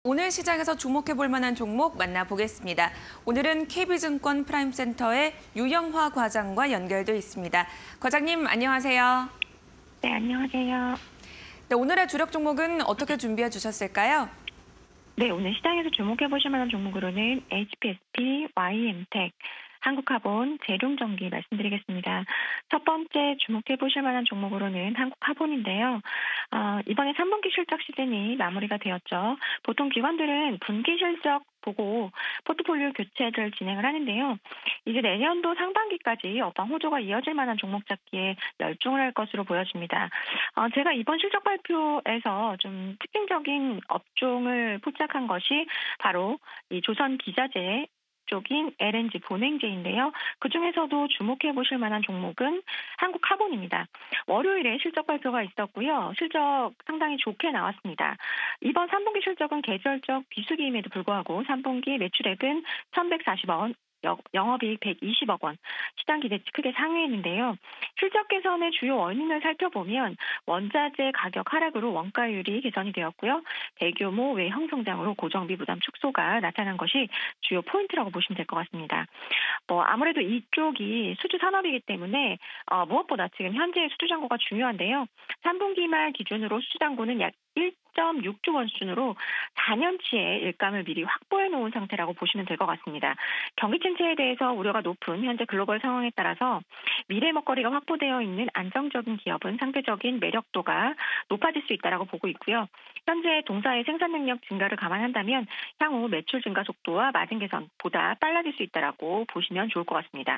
오늘 시장에서 주목해 볼 만한 종목 만나보겠습니다. 오늘은 KB증권 프라임센터의 유영화 과장과 연결돼 있습니다. 과장님, 안녕하세요. 네, 안녕하세요. 네, 오늘의 주력 종목은 어떻게 준비해 주셨을까요? 네, 오늘 시장에서 주목해 보실 만한 종목으로는 HPSP, YM텍, 한국화본, 재룡전기 말씀드리겠습니다. 첫 번째 주목해 보실 만한 종목으로는 한국화본인데요. 이번에 3분기 실적 시즌이 마무리가 되었죠. 보통 기관들은 분기 실적 보고 포트폴리오 교체를 진행을 하는데요. 이제 내년도 상반기까지 어떤 호조가 이어질 만한 종목 잡기에 열중을 할 것으로 보여집니다. 제가 이번 실적 발표에서 좀 특징적인 업종을 포착한 것이 바로 이 조선 기자재 쪽인 LNG 본행제인데요. 그중에서도 주목해 보실 만한 종목은 한국화본입니다. 월요일에 실적 발표가 있었고요. 실적 상당히 좋게 나왔습니다. 이번 3분기 실적은 계절적 비수기임에도 불구하고 3분기 매출액은 1,140억 원, 영업이익 120억 원, 시장 기대치 크게 상회했는데요. 실적 개선의 주요 원인을 살펴보면 원자재 가격 하락으로 원가율이 개선이 되었고요. 대규모 외형 성장으로 고정비 부담 축소가 나타난 것이 주요 포인트라고 보시면 될 것 같습니다. 아무래도 이쪽이 수주 산업이기 때문에 무엇보다 지금 현재 수주 잔고가 중요한데요. 3분기 말 기준으로 수주 잔고는 약 1.6조 원 수준으로 4년치의 일감을 미리 확보해 놓은 상태라고 보시면 될 것 같습니다. 경기 침체에 대해서 우려가 높은 현재 글로벌 상황에 따라서 미래 먹거리가 확보되어 있는 안정적인 기업은 상대적인 매력도가 높아질 수 있다고 보고 있고요. 현재 동사의 생산 능력 증가를 감안한다면 향후 매출 증가 속도와 마진 개선보다 빨라질 수 있다고 보시면 좋을 것 같습니다.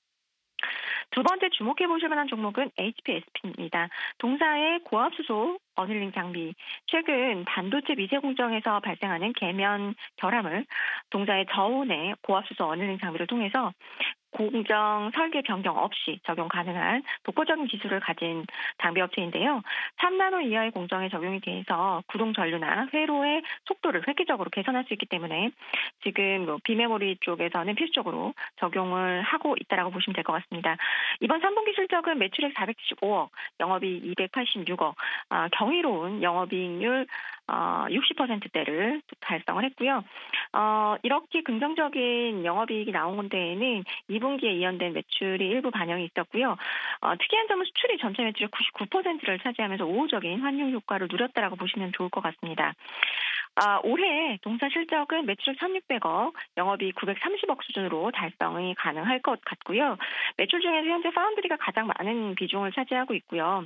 두 번째 주목해 보실 만한 종목은 HPSP입니다. 동사의 고압수소 어닐링 장비. 최근 반도체 미세 공정에서 발생하는 계면 결함을 동사의 저온의 고압수소 어닐링 장비를 통해서 공정 설계 변경 없이 적용 가능한 독보적인 기술을 가진 장비 업체인데요. 3나노 이하의 공정에 적용이 돼서 구동 전류나 회로의 속도를 획기적으로 개선할 수 있기 때문에 지금 비메모리 쪽에서는 필수적으로 적용을 하고 있다고 보시면 될 것 같습니다. 이번 3분기 실적은 매출액 475억, 영업이익 286억, 경이로운 영업이익률 60%대를 달성을 했고요. 이렇게 긍정적인 영업이익이 나온 데에는 2분기에 이연된 매출이 일부 반영이 있었고요. 특이한 점은 수출이 전체 매출의 99%를 차지하면서 우호적인 환율 효과를 누렸다고 보시면 좋을 것 같습니다. 올해 동사 실적은 매출액 1,600억, 영업이익 930억 수준으로 달성이 가능할 것 같고요. 매출 중에서 현재 파운드리가 가장 많은 비중을 차지하고 있고요.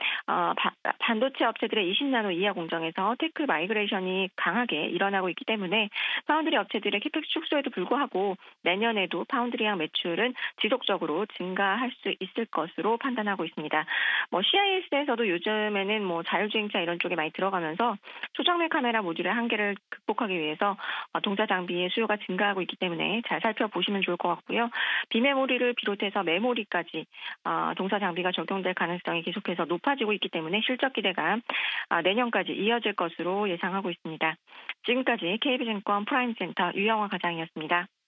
반도체 업체들의 20나노 이하 공정에서 테크 마이그레이션이 강하게 일어나고 있기 때문에 파운드리 업체들의 캐펙 축소에도 불구하고 내년에도 파운드리향 매출은 지속적으로 증가할 수 있을 것으로 판단하고 있습니다. CIS에서도 요즘에는 자율주행차 이런 쪽에 많이 들어가면서 초정밀 카메라 모듈의 한계를 극복하기 위해서 동사 장비의 수요가 증가하고 있기 때문에 잘 살펴보시면 좋을 것 같고요. 비메모리를 비롯해서 메모리까지 동사 장비가 적용될 가능성이 계속해서 높아지고 있기 때문에 실적 기대가 내년까지 이어질 것으로 예상하고 있습니다. 지금까지 KB증권 프라임센터 유영화 과장이었습니다.